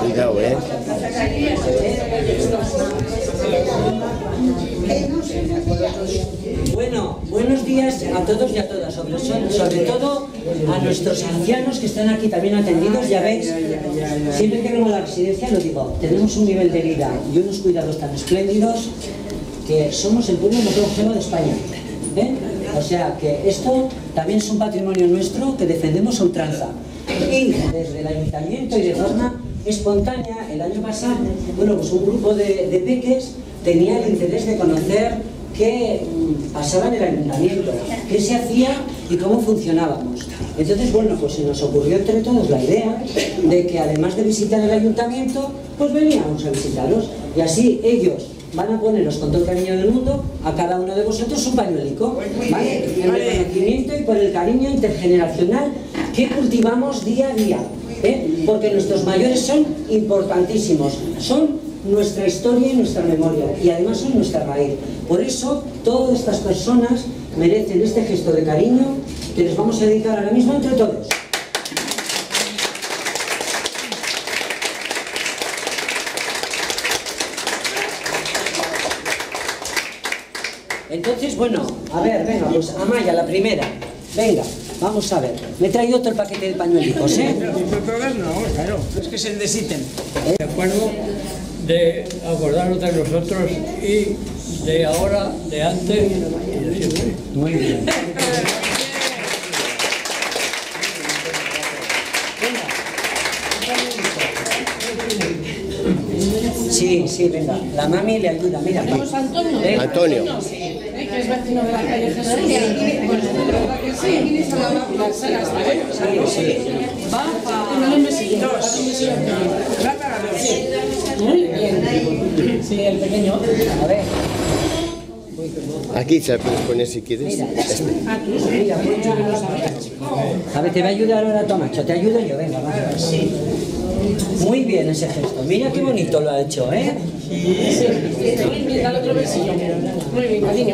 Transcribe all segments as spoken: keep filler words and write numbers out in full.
Cuidado, ¿eh? Bueno, buenos días a todos y a todas, sobre, sobre todo a nuestros ancianos que están aquí también atendidos. Ya veis, siempre que vengo a la residencia lo digo, tenemos un nivel de vida y unos cuidados tan espléndidos que somos el pueblo más longeva de España, ¿eh? O sea que esto también es un patrimonio nuestro que defendemos a ultranza. Y desde el ayuntamiento y de forma espontánea, el año pasado, bueno, pues un grupo de, de peques tenía el interés de conocer qué pasaba en el ayuntamiento, qué se hacía y cómo funcionábamos. Entonces, bueno, pues se nos ocurrió entre todos la idea de que además de visitar el ayuntamiento, pues veníamos a visitarlos y así ellos van a poneros con todo el cariño del mundo a cada uno de vosotros un pañuelico, ¿vale? En reconocimiento y por el cariño intergeneracional que cultivamos día a día, ¿eh? Porque nuestros mayores son importantísimos, son nuestra historia y nuestra memoria y además son nuestra raíz. Por eso todas estas personas merecen este gesto de cariño que les vamos a dedicar ahora mismo entre todos. Entonces, bueno, a ver, venga, pues Amaya, la primera. Venga, vamos a ver. Me he traído otro paquete de pañuelitos, ¿eh? No, claro, es que se necesiten. De acuerdo de acordarnos de nosotros y de ahora, de antes y de siempre. Muy bien. Sí, sí, venga. La mami le ayuda, mira. Antonio. Antonio. Que es vecino de la calle Jesús. Sí, sí. Va a un mesillito. Muy bien. Sí, el pequeño. A ver. Aquí se la puedes poner si quieres. Mira, mira, a ver, te va a ayudar ahora Tomacho. Te ayudo yo, venga, va. Muy bien ese gesto. Mira qué bonito lo ha hecho, ¿eh? Sí. Dale otro besillo. Muy bien, cariño.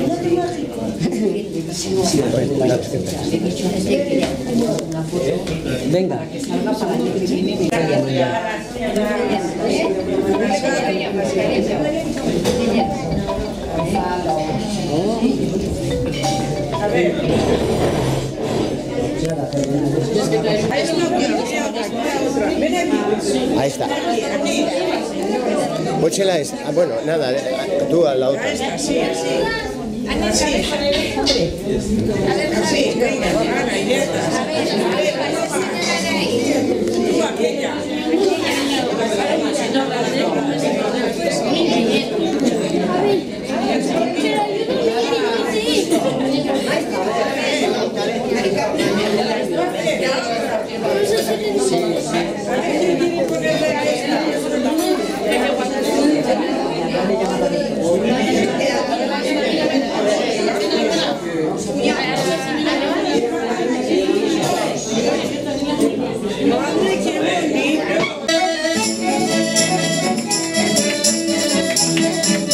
Venga. Ahí está. Pónsela esa. Ah, bueno, nada, tú a la otra. Sí, así. Así, venga, Ana, y esta. Tú aquella. Madre, qué bonito.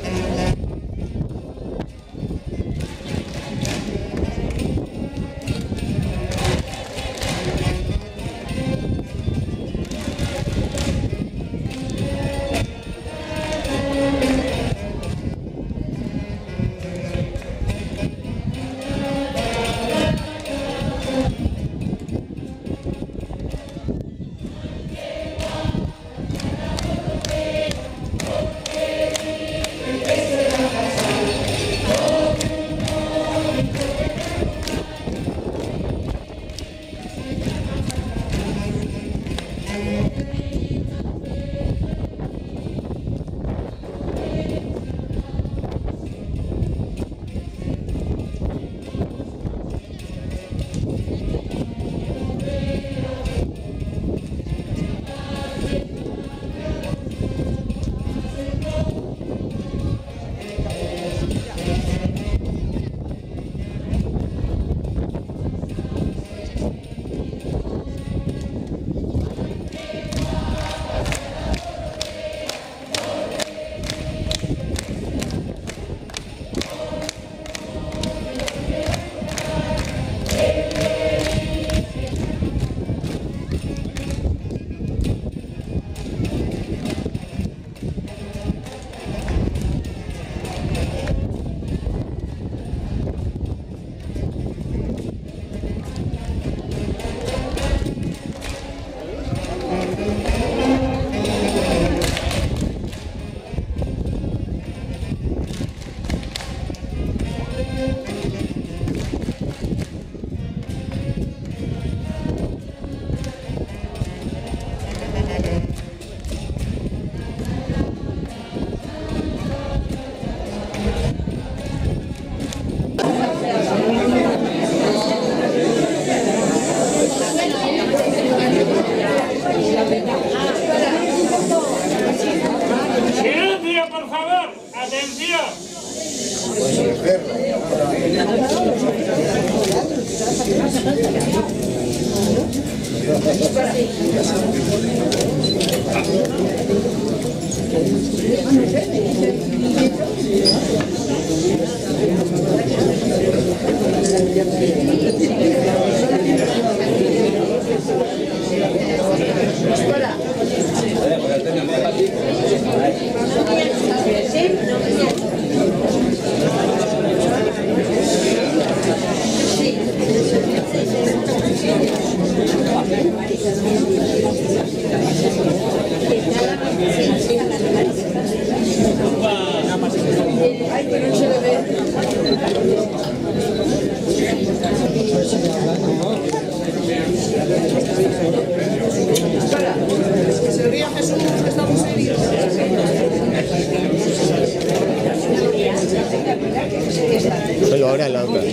Pero ahora la otra.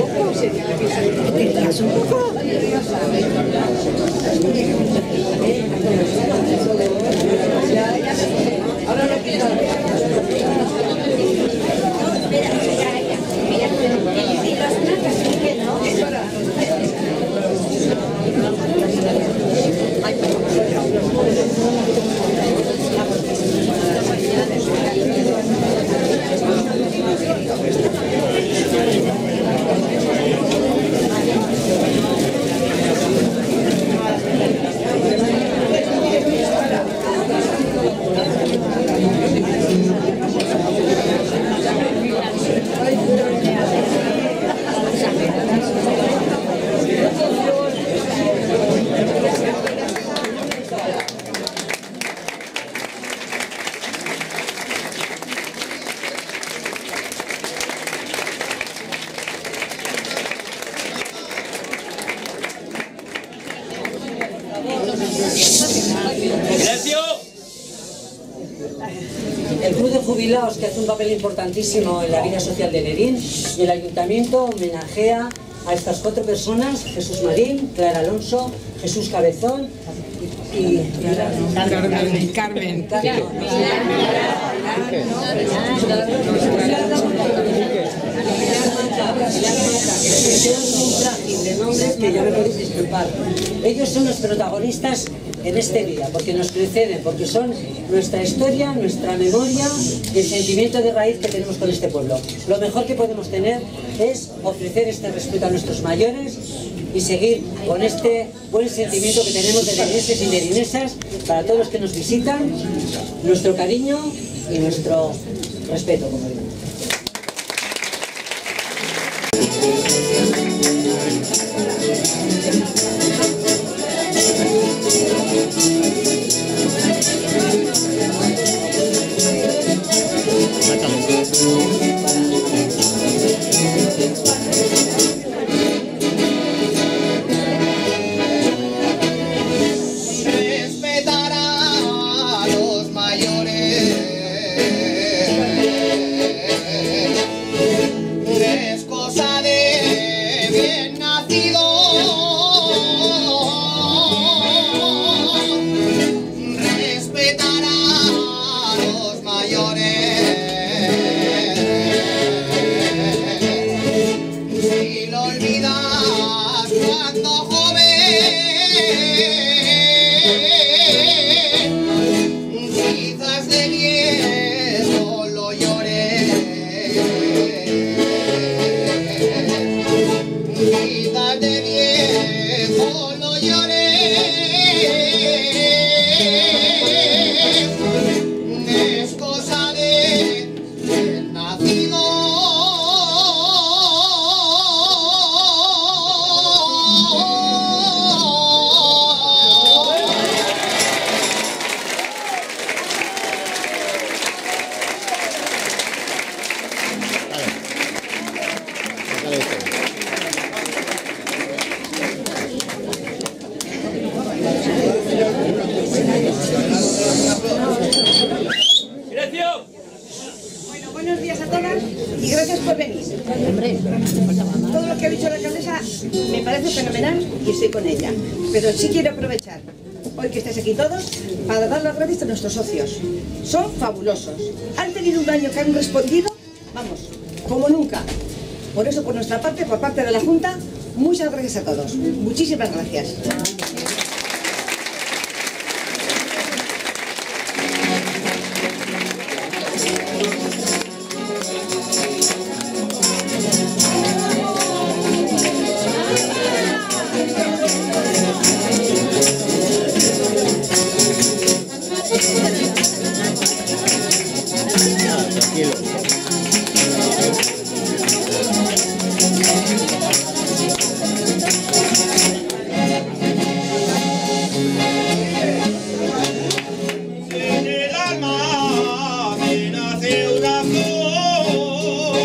El Club de Jubilados, que hace un papel importantísimo en la vida social de Lerín, y el Ayuntamiento homenajea a estas cuatro personas: Jesús Marín, Clara Alonso, Jesús Cabezón y... y Carmen. Carmen. De nombres que ya me podéis disculpar. Ellos son los protagonistas en este día, porque nos preceden, porque son nuestra historia, nuestra memoria y el sentimiento de raíz que tenemos con este pueblo. Lo mejor que podemos tener es ofrecer este respeto a nuestros mayores y seguir con este buen sentimiento que tenemos de lerineses y lerinesas para todos los que nos visitan, nuestro cariño y nuestro respeto, como digo. Respetar a los mayores es cosa de bien nacido. Respetar a los mayores, si lo olvidas cuando joven, quizás de viejo lo llores, quizás de viejo lo llores, es cosa de bien nacido. Sácale esto. Bueno, buenos días a todas y gracias por venir. Todo lo que ha dicho la alcaldesa me parece fenomenal y estoy con ella. Pero sí quiero aprovechar, hoy que estáis aquí todos, para dar las gracias a nuestros socios. Son fabulosos. Han tenido un año que han respondido, vamos, como nunca. Por eso, por nuestra parte, por parte de la Junta, muchas gracias a todos. Muchísimas gracias. Ah, tranquilo. En el alma me nace una flor,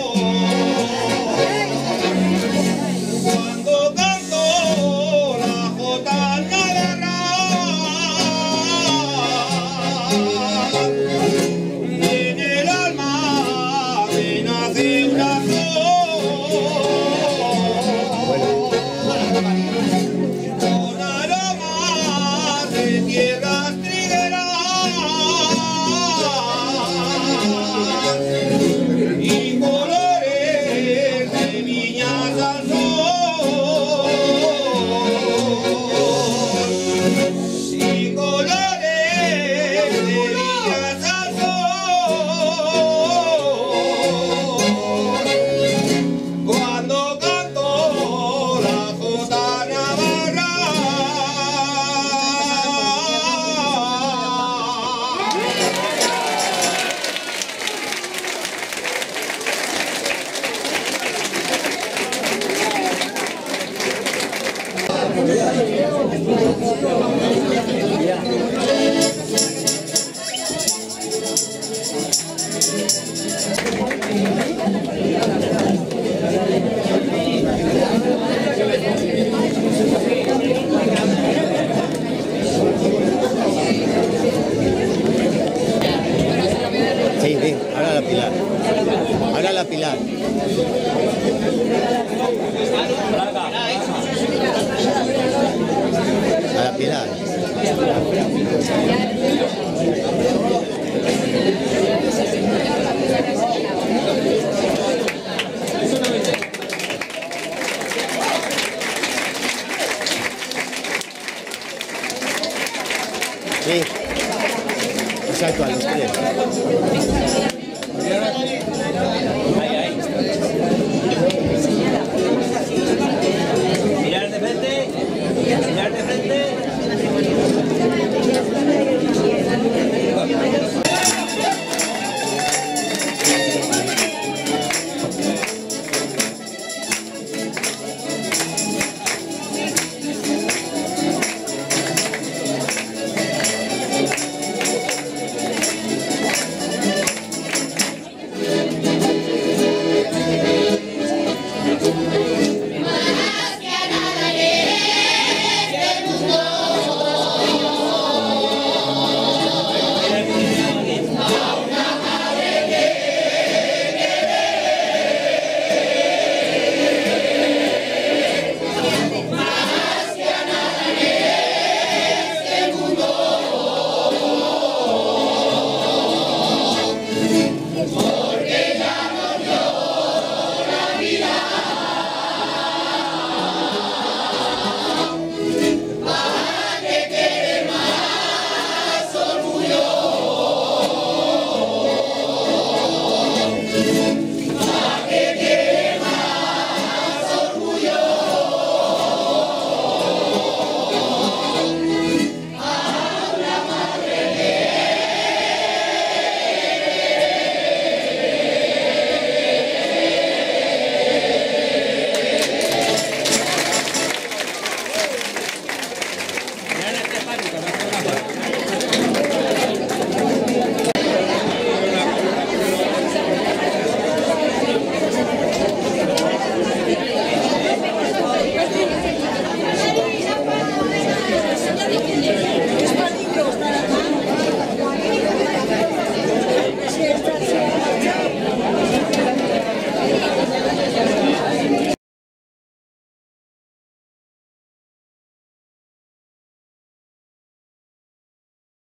cuando canto la jota navarra. En el alma me nace una flor, con aromas de tierras trigueras y colores de viñas al sol, y colores de viñas al sol, cuando canto la jota navarra. Sí, sí, ahora la Pilar. Ahora la Pilar. A la Pilar.